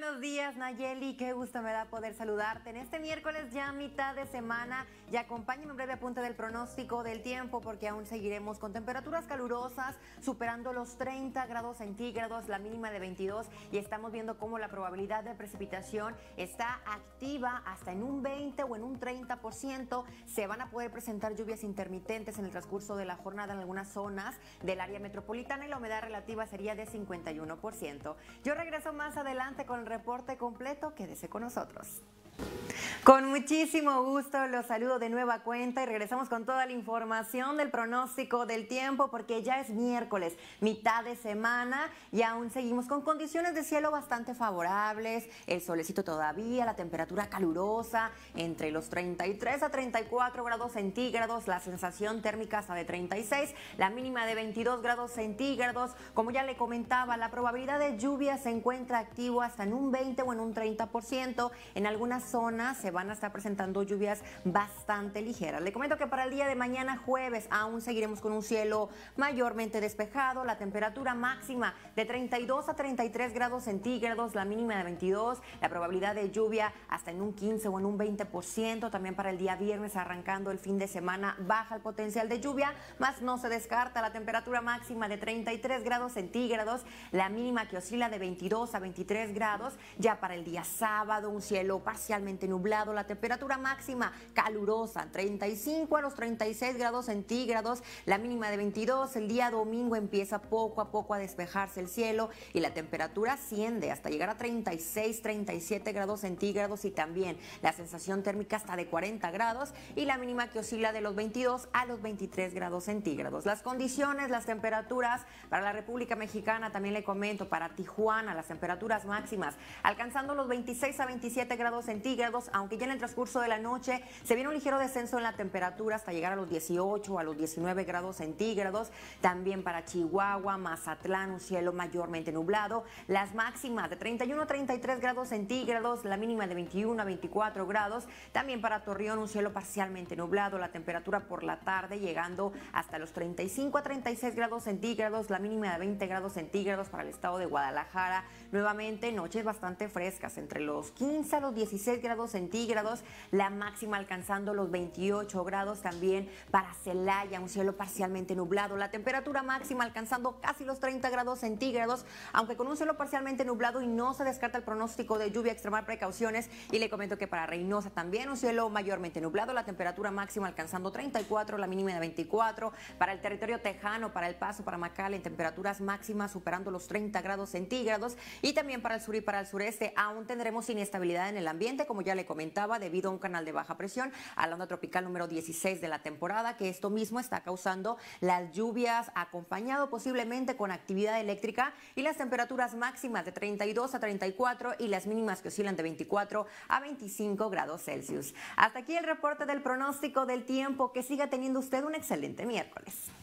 buenos días, Nayeli. Qué gusto me da poder saludarte en este miércoles, ya mitad de semana. Y acompáñame en breve apunte del pronóstico del tiempo, porque aún seguiremos con temperaturas calurosas, superando los 30 grados centígrados, la mínima de 22. Y estamos viendo cómo la probabilidad de precipitación está activa hasta en un 20 o en un 30%. Se van a poder presentar lluvias intermitentes en el transcurso de la jornada en algunas zonas del área metropolitana y la humedad relativa sería de 51%. Yo regreso más adelante con el reporte completo. Quédese con nosotros. Con muchísimo gusto los saludo de nueva cuenta y regresamos con toda la información del pronóstico del tiempo, porque ya es miércoles, mitad de semana, y aún seguimos con condiciones de cielo bastante favorables, el solecito todavía, la temperatura calurosa entre los 33 a 34 grados centígrados, la sensación térmica hasta de 36, la mínima de 22 grados centígrados. Como ya le comentaba, la probabilidad de lluvia se encuentra activo hasta en un 20 o en un 30%. En algunas zonas se van a estar presentando lluvias bastante ligeras. Le comento que para el día de mañana jueves aún seguiremos con un cielo mayormente despejado, la temperatura máxima de 32 a 33 grados centígrados, la mínima de 22, la probabilidad de lluvia hasta en un 15 o en un 20%. También para el día viernes, arrancando el fin de semana, baja el potencial de lluvia, más no se descarta la temperatura máxima de 33 grados centígrados, la mínima que oscila de 22 a 23 grados. Ya para el día sábado, un cielo parcialmente nublado, la temperatura máxima calurosa, 35 a los 36 grados centígrados, la mínima de 22. El día domingo empieza poco a poco a despejarse el cielo y la temperatura asciende hasta llegar a 36, 37 grados centígrados, y también la sensación térmica hasta de 40 grados y la mínima que oscila de los 22 a los 23 grados centígrados. Las condiciones, las temperaturas para la República Mexicana, también le comento, para Tijuana, las temperaturas máximas alcanzando los 26 a 27 grados centígrados, aunque ya en el transcurso de la noche se viene un ligero descenso en la temperatura hasta llegar a los 18 o a los 19 grados centígrados. También para Chihuahua, Mazatlán, un cielo mayormente nublado, las máximas de 31 a 33 grados centígrados, la mínima de 21 a 24 grados. También para Torreón, un cielo parcialmente nublado, la temperatura por la tarde llegando hasta los 35 a 36 grados centígrados, la mínima de 20 grados centígrados. Para el estado de Guadalajara, nuevamente noches bastante frescas, entre los 15 a los 16 grados centígrados, la máxima alcanzando los 28 grados. También para Celaya, un cielo parcialmente nublado, la temperatura máxima alcanzando casi los 30 grados centígrados, aunque con un cielo parcialmente nublado, y no se descarta el pronóstico de lluvia, extremar precauciones. Y le comento que para Reynosa también un cielo mayormente nublado, la temperatura máxima alcanzando 34, la mínima de 24. Para el territorio tejano, para El Paso, para McAllen, temperaturas máximas superando los 30 grados centígrados. Y también para el sur y para el sureste aún tendremos inestabilidad en el ambiente, como ya le comentaba, debido a un canal de baja presión a la onda tropical número 16 de la temporada, que esto mismo está causando las lluvias, acompañado posiblemente con actividad eléctrica, y las temperaturas máximas de 32 a 34 y las mínimas que oscilan de 24 a 25 grados Celsius. Hasta aquí el reporte del pronóstico del tiempo. Que siga teniendo usted un excelente miércoles.